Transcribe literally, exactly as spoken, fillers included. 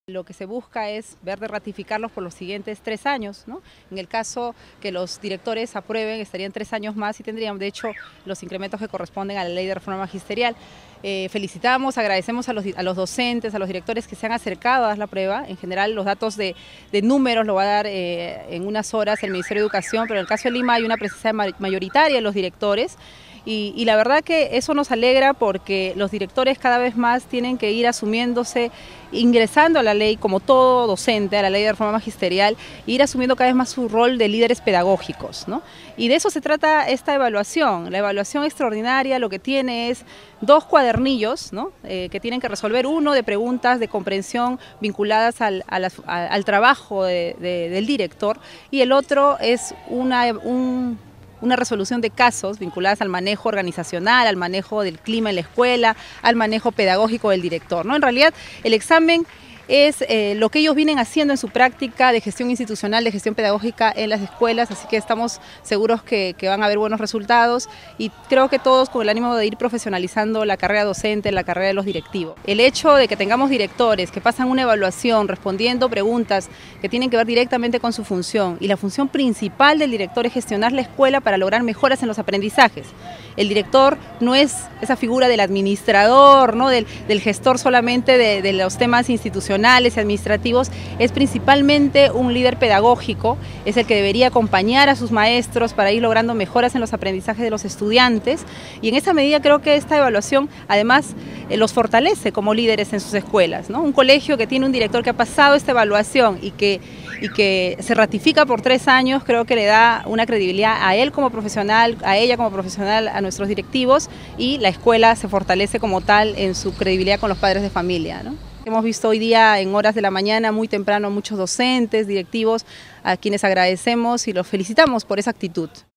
Lo que se busca es ver de ratificarlos por los siguientes tres años, ¿no? En el caso que los directores aprueben, estarían tres años más y tendrían, de hecho, los incrementos que corresponden a la ley de reforma magisterial. Eh, felicitamos, agradecemos a los, a los docentes, a los directores que se han acercado a dar la prueba. En general, los datos de, de números lo va a dar eh, en unas horas el Ministerio de Educación, pero en el caso de Lima hay una presencia mayoritaria de los directores. Y, y la verdad que eso nos alegra porque los directores cada vez más tienen que ir asumiéndose, ingresando a la ley como todo docente, a la ley de reforma magisterial, e ir asumiendo cada vez más su rol de líderes pedagógicos, ¿no? Y de eso se trata esta evaluación. La evaluación extraordinaria lo que tiene es dos cuadernillos, ¿no? eh, que tienen que resolver, uno de preguntas de comprensión vinculadas al, a las, a, al trabajo de, de, del director, y el otro es una, un una resolución de casos vinculadas al manejo organizacional, al manejo del clima en la escuela, al manejo pedagógico del director, ¿no? En realidad, el examen es eh, lo que ellos vienen haciendo en su práctica de gestión institucional, de gestión pedagógica en las escuelas, así que estamos seguros que, que van a haber buenos resultados y creo que todos con el ánimo de ir profesionalizando la carrera docente, la carrera de los directivos. El hecho de que tengamos directores que pasan una evaluación respondiendo preguntas que tienen que ver directamente con su función, y la función principal del director es gestionar la escuela para lograr mejoras en los aprendizajes. El director no es esa figura del administrador, ¿no? del, del gestor solamente de, de los temas institucionales y administrativos, es principalmente un líder pedagógico, es el que debería acompañar a sus maestros para ir logrando mejoras en los aprendizajes de los estudiantes, y en esa medida creo que esta evaluación además eh, los fortalece como líderes en sus escuelas, ¿no? Un colegio que tiene un director que ha pasado esta evaluación y que, y que se ratifica por tres años, creo que le da una credibilidad a él como profesional, a ella como profesional, a nuestros directivos, y la escuela se fortalece como tal en su credibilidad con los padres de familia, ¿no? Hemos visto hoy día en horas de la mañana muy temprano muchos docentes, directivos, a quienes agradecemos y los felicitamos por esa actitud.